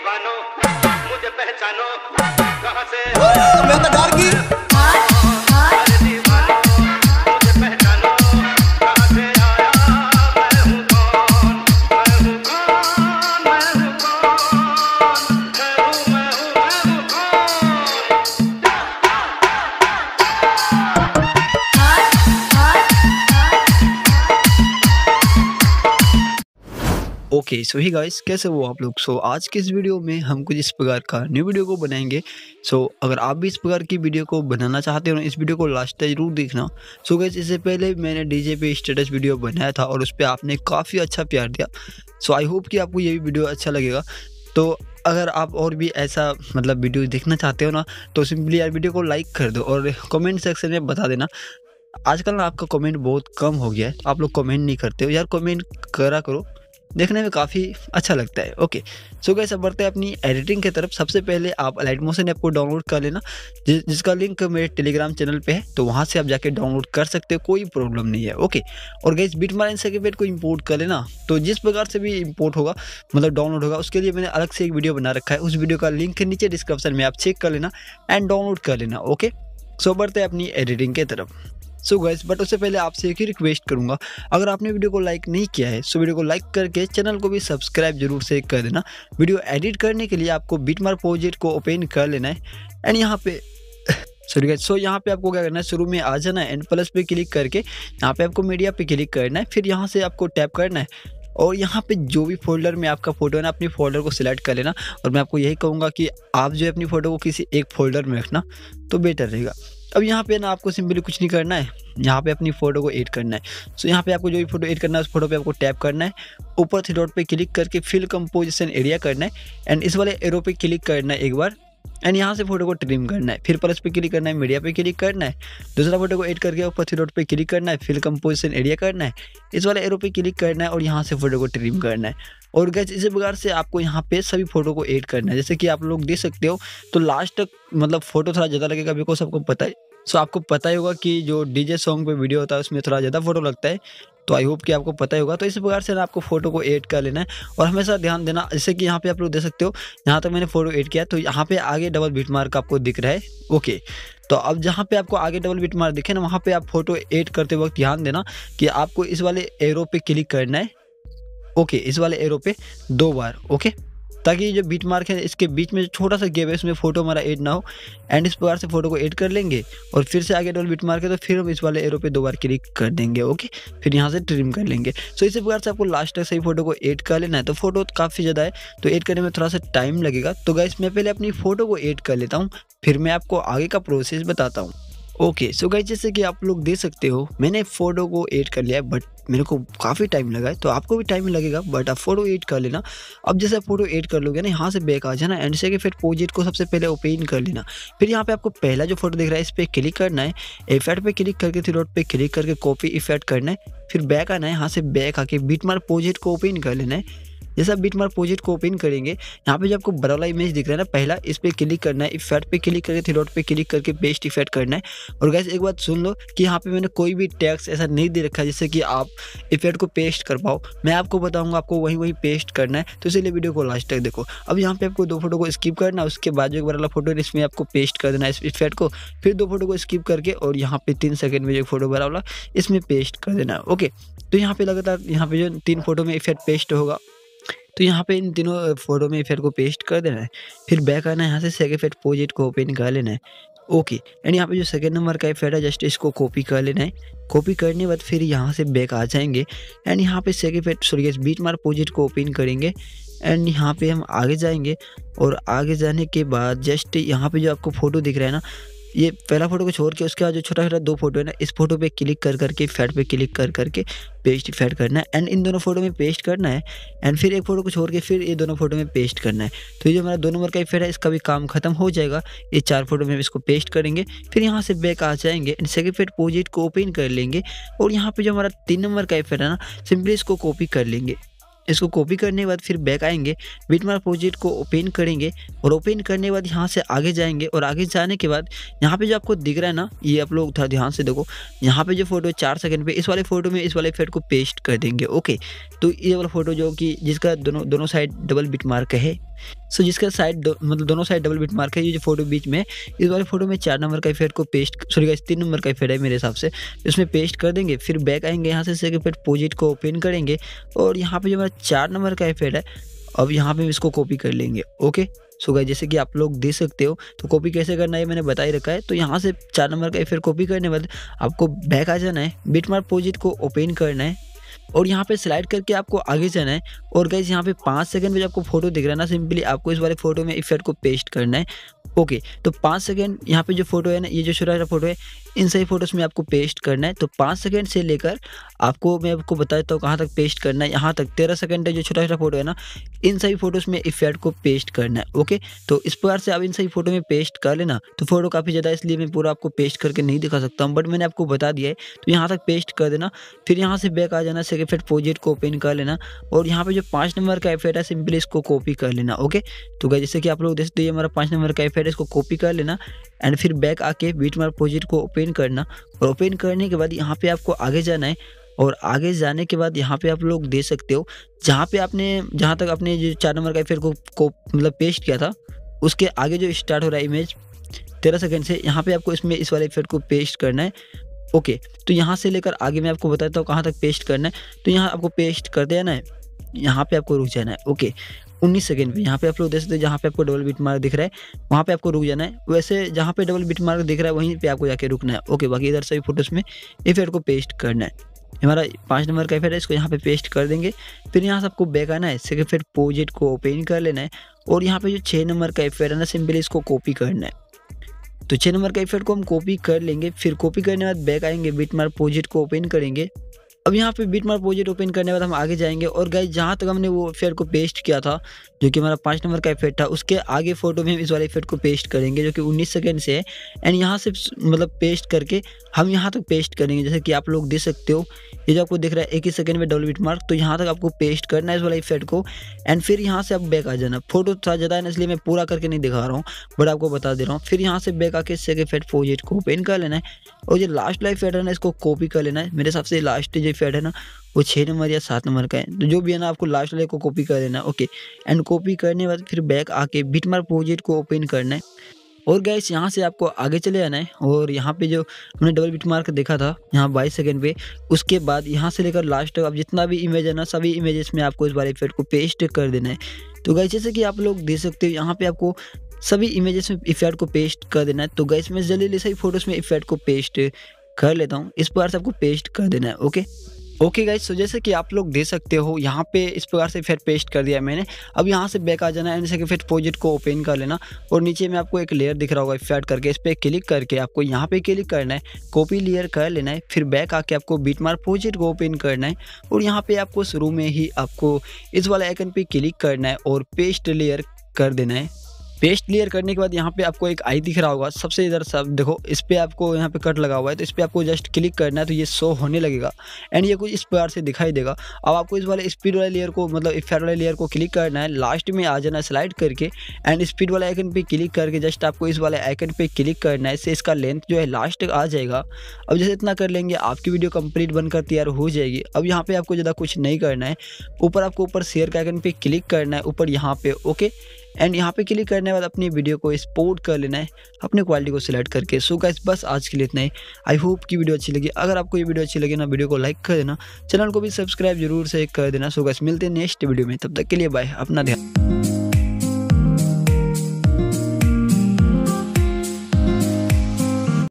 दीवानो मुझे पहचानो कहां से मैं तो डर गई। अरे दीवानो मुझे पहचानो कहां से आया मैं हूं कौन मैं हूं कौन मैं हूं कौन मैं हूं कौन। ओके सो ही गाइस, कैसे हो आप लोग। आज के इस वीडियो में हम कुछ इस प्रकार का न्यू वीडियो को बनाएंगे। अगर आप भी इस प्रकार की वीडियो को बनाना चाहते हो ना, इस वीडियो को लास्ट तक जरूर देखना। गाइस, इससे पहले मैंने डीजे पे स्टेटस वीडियो बनाया था और उस पर आपने काफ़ी अच्छा प्यार दिया। आई होप कि आपको ये भी वीडियो अच्छा लगेगा। तो अगर आप और भी ऐसा वीडियो देखना चाहते हो ना, तो सिंपली यार वीडियो को लाइक कर दो और कमेंट सेक्शन में बता देना। आजकल ना आपका कमेंट बहुत कम हो गया है, आप लोग कमेंट नहीं करते हो यार। कमेंट करा करो, देखने में काफ़ी अच्छा लगता है। ओके गाइस, अब बढ़ते हैं अपनी एडिटिंग की तरफ। सबसे पहले आप लाइट मोशन ऐप को डाउनलोड कर लेना, जिसका लिंक मेरे टेलीग्राम चैनल पे है, तो वहाँ से आप जाके डाउनलोड कर सकते हो, कोई प्रॉब्लम नहीं है। ओके, और गाइस बिटमार्क एंड सेगेफेट को इंपोर्ट कर लेना। तो जिस प्रकार से भी इंपोर्ट होगा डाउनलोड होगा, उसके लिए मैंने अलग से एक वीडियो बना रखा है। उस वीडियो का लिंक नीचे डिस्क्रिप्शन में आप चेक कर लेना एंड डाउनलोड कर लेना। ओके, बढ़ते हैं अपनी एडिटिंग की तरफ। गाइस, बट उससे पहले आपसे एक ही रिक्वेस्ट करूंगा, अगर आपने वीडियो को लाइक नहीं किया है वीडियो को लाइक करके चैनल को भी सब्सक्राइब जरूर से कर देना। वीडियो एडिट करने के लिए आपको बिटमार्क प्रोजेक्ट को ओपन कर लेना है एंड यहाँ पे सॉरी गाइस, यहाँ पे आपको क्या करना है, शुरू में आ जाना है एंड प्लस पे क्लिक करके यहाँ पे आपको मीडिया पे क्लिक करना है। फिर यहाँ से आपको टैप करना है और यहाँ पे जो भी फोल्डर में आपका फोटो है ना, अपनी फोल्डर को सिलेक्ट कर लेना। और मैं आपको यही कहूँगा कि आप जो है अपनी फ़ोटो को किसी एक फोल्डर में रखना तो बेटर रहेगा। अब यहाँ पे ना आपको सिंपली कुछ नहीं करना है, यहाँ पे अपनी फ़ोटो को ऐड करना है। यहाँ पे आपको जो भी फोटो ऐड करना है, उस फोटो पे आपको टैप करना है, ऊपर थ्री डॉट पे क्लिक करके फिल कंपोजिशन एरिया करना है एंड इस वाले एरो पे क्लिक करना है एक बार एंड यहाँ से फोटो को ट्रिम करना है। फिर प्लस पे क्लिक करना है, मीडिया पे क्लिक करना है, दूसरा फोटो को ऐड करके ऊपर थ्री डॉट पे क्लिक करना है, फिल कंपोजिशन एरिया करना है, इस वाले एरो पे क्लिक करना है और यहाँ से फोटो को ट्रिम करना है। और गाइस, इसी प्रकार से आपको यहाँ पे सभी फोटो को ऐड करना है। जैसे कि आप लोग देख सकते हो, तो लास्ट तक फोटो थोड़ा ज़्यादा लगेगा, बिकॉज आपको पता है। आपको पता ही होगा कि जो डीजे सॉन्ग पे वीडियो होता है उसमें थोड़ा ज़्यादा फोटो लगता है, तो आई होप कि आपको पता ही होगा। तो इस प्रकार से ना आपको फोटो को ऐड कर लेना है और हमेशा ध्यान देना। जैसे कि यहाँ पे आप लोग देख सकते हो, यहाँ तक मैंने फोटो ऐड किया, तो यहाँ पे आगे डबल बिटमार्क आपको दिख रहा है। ओके, तो अब जहाँ पे आपको आगे डबल बिटमार्क दिखे ना, वहाँ पे आप फोटो ऐड करते वक्त ध्यान देना कि आपको इस वाले एरो पे क्लिक करना है। ओके, इस वाले एरो पे 2 बार। ओके, ताकि जो बीट मार्क है इसके बीच में जो छोटा सा गैप है उसमें फोटो हमारा ऐड ना हो। एंड इस प्रकार से फोटो को ऐड कर लेंगे और फिर से आगे डबल बीट मार्क है तो फिर हम इस वाले एरो पे 2 बार क्लिक कर देंगे। ओके, फिर यहाँ से ट्रिम कर लेंगे। इसी प्रकार से आपको लास्ट तक सही फोटो को ऐड कर लेना है। तो फोटो काफ़ी ज़्यादा है, तो ऐड करने में थोड़ा सा टाइम लगेगा। तो गाइस, मैं पहले अपनी फ़ोटो को ऐड कर लेता हूँ, फिर मैं आपको आगे का प्रोसेस बताता हूँ। ओके, गाइस, जैसे कि आप लोग देख सकते हो, मैंने फ़ोटो को ऐड कर लिया है, बट मेरे को काफ़ी टाइम लगा है, तो आपको भी टाइम लगेगा, बट आप फोटो ऐड कर लेना। अब जैसे आप फोटो ऐड कर लोगे ना, यहाँ से बैक आ जाना एंड से फिर प्रोजेक्ट को सबसे पहले ओपन कर लेना। फिर यहाँ पे आपको पहला जो फोटो दिख रहा है इस पर क्लिक करना है, इफेक्ट पे क्लिक करके थ्री डॉट पे क्लिक करके कॉपी इफेक्ट करना है। फिर बैक आना है, यहाँ से बैक आके बिटमार्क प्रोजेक्ट को ओपन कर लेना है। जैसा बिटमार्क प्रोजेक्ट को ओपन करेंगे, यहाँ पे जो आपको बड़ा वाला इमेज दिख रहा है ना, पहला इस पे क्लिक करना है, इफेक्ट पे क्लिक करके थ्री डॉट पे क्लिक करके पेस्ट इफेक्ट करना है। और गाइस, एक बात सुन लो कि यहाँ पे मैंने कोई भी टैक्स ऐसा नहीं दे रखा है जिससे कि आप इफेक्ट को पेस्ट कर पाओ। मैं आपको बताऊंगा आपको वही पेस्ट करना है, तो इसलिए वीडियो को लास्ट तक देखो। अब यहाँ पे आपको 2 फोटो को स्किप करना है, उसके बाद जो एक बड़ा वाला फोटो है इसमें आपको पेस्ट कर देना है इस इफेक्ट को। फिर 2 फोटो को स्किप करके और यहाँ पे 3 सेकंड में जो फोटो बड़ा वाला इसमें पेस्ट कर देना है। ओके, तो यहाँ पे लगातार यहाँ पे जो 3 फोटो में इफेक्ट पेस्ट होगा, तो यहाँ पे इन तीनों फोटो में इफेक्ट को पेस्ट कर देना है। फिर बैक आना है, यहाँ से सेकंड इफेक्ट प्रोजेक्ट को ओपन कर लेना है। ओके, एंड यहाँ पे जो सेकंड नंबर का इफेक्ट है जस्ट इसको कॉपी कर लेना है। कॉपी करने के बाद फिर यहाँ से बैक आ जाएंगे एंड यहाँ पे second effect sorry beat mark project को ओपन करेंगे एंड यहाँ पे हम आगे जाएंगे। और आगे जाने के बाद जस्ट यहाँ पे जो आपको फोटो दिख रहा है ना, ये पहला फोटो को छोड़ के उसके बाद जो छोटा छोटा 2 फोटो है ना, इस फोटो पे क्लिक कर करके इफेक्ट पे क्लिक कर करके पेस्ट इफेक्ट करना है एंड इन दोनों फोटो में पेस्ट करना है। एंड फिर एक फोटो को छोड़ के फिर ये दोनों फोटो में पेस्ट करना है। तो ये जो हमारा 2 नंबर का इफेक्ट है इसका भी काम खत्म हो जाएगा। ये 4 फोटो में इसको पेस्ट करेंगे, फिर यहाँ से बैक आ जाएंगे एंड सेकंड इफेक्ट प्रोजेक्ट को ओपन कर लेंगे। और यहाँ पे जो हमारा 3 नंबर का इफेक्ट है ना, सिंपली इसको कॉपी कर लेंगे। इसको कॉपी करने के बाद फिर बैक आएंगे, बिटमार्क प्रोजेक्ट को ओपन करेंगे और ओपन करने के बाद यहाँ से आगे जाएंगे और आगे जाने के बाद यहाँ पे जो आपको दिख रहा है ना, ये आप लोग थोड़ा ध्यान से देखो, यहाँ पे जो फोटो 4 सेकंड पे इस वाले फोटो में इस वाले इफेक्ट को पेस्ट कर देंगे। ओके, तो ये वाला फोटो जो कि जिसका दोनों साइड डबल बिटमार्क है, सो जिसका साइड मतलब दोनों साइड डबल बिटमार्क है, ये जो फोटो बीच में इस वाले फोटो में 4 नंबर का इफेक्ट को पेस्ट, सॉरी गाइस 3 नंबर का इफेक्ट है मेरे हिसाब से, इसमें पेस्ट कर देंगे। फिर बैक आएंगे, यहाँ से सेकंड इफेक्ट प्रोजेक्ट को ओपन करेंगे और यहाँ पे जो हमारा 4 नंबर का इफेक्ट है, अब यहाँ पे इसको कॉपी कर लेंगे। ओके, सो गाइस जैसे कि आप लोग देख सकते हो, तो कॉपी कैसे करना है मैंने बता ही रखा है। तो यहाँ से 4 नंबर का इफेक्ट कॉपी करने के बाद आपको बैक आ जाना है, बिटमार्क प्रोजेक्ट को ओपन करना है और यहाँ पे स्लाइड करके आपको आगे जाना है और गाइस यहाँ पे 5 सेकंड में जो आपको फोटो दिख रहा है ना, सिंपली आपको इस वाले फोटो में इफेक्ट को पेस्ट करना है। ओके, तो 5 सेकंड यहाँ पे जो फोटो है ना, ये जो छोटा सा फोटो है, इन सही फोटोज में आपको पेस्ट करना है। तो 5 सेकंड से लेकर मैं आपको बता देता हूँ कहाँ तक पेस्ट करना है, यहाँ तक 13 सेकंड जो छोटा छोटा फोटो है ना, इन सही फोटोज में इफेक्ट को पेस्ट करना है। ओके, तो इस प्रकार से आप इन सही फोटो में पेस्ट कर लेना। तो फोटो काफ़ी ज़्यादा इसलिए मैं पूरा आपको पेस्ट करके नहीं दिखा सकता हूँ, बट मैंने आपको बता दिया है। तो यहाँ तक पेस्ट कर देना, फिर यहाँ से बैक आ जाना, सेकंड इफेक्ट प्रोजेक्ट को ओपन कर लेना और यहाँ पे जो 5 नंबर का इफेक्ट है, सिंपली इसको कॉपी कर लेना। ओके, तो गाइस जैसे कि आप लोग देख सकते हैं, हमारा 5 नंबर का इफेक्ट है, इसको कॉपी कर लेना एंड फिर बैक आके बिटमार्क प्रोजेक्ट को ओपन करना और ओपन करने के बाद यहाँ पे आपको आगे जाना है और आगे जाने के बाद यहाँ पे आप लोग देख सकते हो, जहाँ तक आपने जो 4 नंबर का इफेक्ट को मतलब पेस्ट किया था, उसके आगे जो स्टार्ट हो रहा है इमेज 13 सेकंड से, यहाँ पे आपको इसमें इस वाले इफेक्ट को पेस्ट करना है। ओके, तो यहाँ से लेकर आगे मैं आपको बताता हूँ कहाँ तक पेस्ट करना है। तो यहाँ आपको पेस्ट कर देना है, यहाँ पे आपको रुक जाना है। ओके, 19 सेकंड पे यहाँ पे आप लोग देख सकते हैं, जहाँ पे आपको डबल बिटमार्क दिख रहा है वहाँ पे आपको रुक जाना है। वैसे जहाँ पे डबल बिटमार्क दिख रहा है वहीं पे आपको जाके रुकना है। ओके, बाकी इधर सभी फोटोज में इफेक्ट को पेस्ट करना है। हमारा 5 नंबर का इफेक्ट है, इसको यहाँ पे पेस्ट कर देंगे। फिर यहाँ से आपको बैक आना है, सेकंड इफेक्ट प्रोजेक्ट को ओपन कर लेना है और यहाँ पे जो 6 नंबर का इफेक्ट है ना, सिंपली इसको कॉपी करना है। तो 6 नंबर का इफेक्ट को हम कॉपी कर लेंगे। फिर कॉपी करने के बाद बैक आएंगे, बिटमार्क प्रोजेक्ट को ओपन करेंगे। अब यहाँ पे बिटमार्क प्रोजेक्ट ओपन करने के बाद हम आगे जाएंगे और गाइस जहाँ तक हमने वो इफेक्ट को पेस्ट किया था, जो कि हमारा 5 नंबर का इफेक्ट था, उसके आगे फोटो में हम इस वाले इफेक्ट को पेस्ट करेंगे, जो कि 19 सेकंड से है। एंड यहाँ से मतलब पेस्ट करके हम यहाँ तक पेस्ट करेंगे, जैसे कि आप लोग देख सकते हो, ये जो आपको दिख रहा है 1 ही सेकंड में डबल बिटमार्क, तो यहाँ तक आपको पेस्ट करना है इस वाला इफेक्ट को। एंड फिर यहाँ से आप बैक आ जाना। फोटो थोड़ा ज़्यादा है ना, इसलिए मैं पूरा करके नहीं दिखा रहा हूँ, बट आपको बता दे रहा हूँ। फिर यहाँ से बैक आके सेकंड इफेक्ट प्रोजेक्ट को ओपन कर लेना है और जो लास्ट वाला इफेक्ट है ना, इसको कॉपी कर लेना है। मेरे हिसाब से लास्ट जो इफेक्ट है ना, वो 6 नंबर या 7 नंबर का है, तो जो भी है ना, आपको लास्ट वाले को कॉपी कर लेना है। ओके, एंड कॉपी करने के बाद फिर बैक आके बिटमार्क प्रोजेक्ट को ओपन करना है और गाइस यहाँ से आपको आगे चले जाना है और यहाँ पे जो हमने डबल बिटमार्क देखा था यहाँ 22 सेकंड पे, उसके बाद यहाँ से लेकर लास्ट तक अब जितना भी इमेज है ना, सभी इमेजेस में आपको इस वाले इफेक्ट को पेस्ट कर देना है। तो गाइस जैसे कि आप लोग देख सकते हो, यहाँ पे आपको सभी इमेजेस में इफेक्ट को पेस्ट कर देना है। तो गाइस मैं जल्दी से फोटोज में इफेक्ट को पेस्ट कर लेता हूँ, इस प्रकार से आपको पेस्ट कर देना है। ओके गाइस, तो जैसे कि आप लोग देख सकते हो, यहाँ पे इस प्रकार से इफेक्ट पेस्ट कर दिया मैंने। अब यहाँ से बैक आ जाना है, जैसे कि इफेक्ट प्रोजेक्ट को ओपन कर लेना और नीचे में आपको एक लेयर दिख रहा होगा इफेक्ट करके, इस पर क्लिक करके आपको यहाँ पे क्लिक करना है, कॉपी लेयर कर लेना है। फिर बैक आके आपको बिटमार्क प्रोजेक्ट को ओपन करना है और यहाँ पे आपको शुरू में ही आपको इस वाले आइकन पे क्लिक करना है और पेस्ट लेयर कर देना है। पेस्ट क्लियर करने के बाद यहाँ पे आपको एक आई दिख रहा होगा सबसे इधर, सब देखो, इस पे आपको यहाँ पे कट लगा हुआ है, तो इस पे आपको जस्ट क्लिक करना है, तो ये शो होने लगेगा एंड ये कुछ इस प्रकार से दिखाई देगा। अब आपको इस वाले स्पीड वाले लेयर को, मतलब इफेक्ट वाले लेयर को क्लिक करना है, लास्ट में आ जाना है स्लाइड करके एंड स्पीड वाले आइकन पे क्लिक करके जस्ट आपको इस वाले आइकन पे क्लिक करना है, इससे इसका लेंथ जो है लास्ट तक आ जाएगा। अब जैसे इतना कर लेंगे, आपकी वीडियो कंप्लीट बनकर तैयार हो जाएगी। अब यहाँ पे आपको ज़्यादा कुछ नहीं करना है, ऊपर शेयर के आइकन पे क्लिक करना है, ऊपर यहाँ पे। ओके, एंड यहाँ पे क्लिक करने के बाद अपनी वीडियो को एक्सपोर्ट कर लेना है अपने क्वालिटी को सिलेक्ट करके। सो गाइस बस आज के लिए इतना ही। आई होप कि वीडियो अच्छी लगी। अगर आपको ये वीडियो अच्छी लगी ना, वीडियो को लाइक कर देना, चैनल को भी सब्सक्राइब जरूर से कर देना। सो गाइस मिलते हैं नेक्स्ट वीडियो में, तब तक के लिए बाय, अपना ध्यान।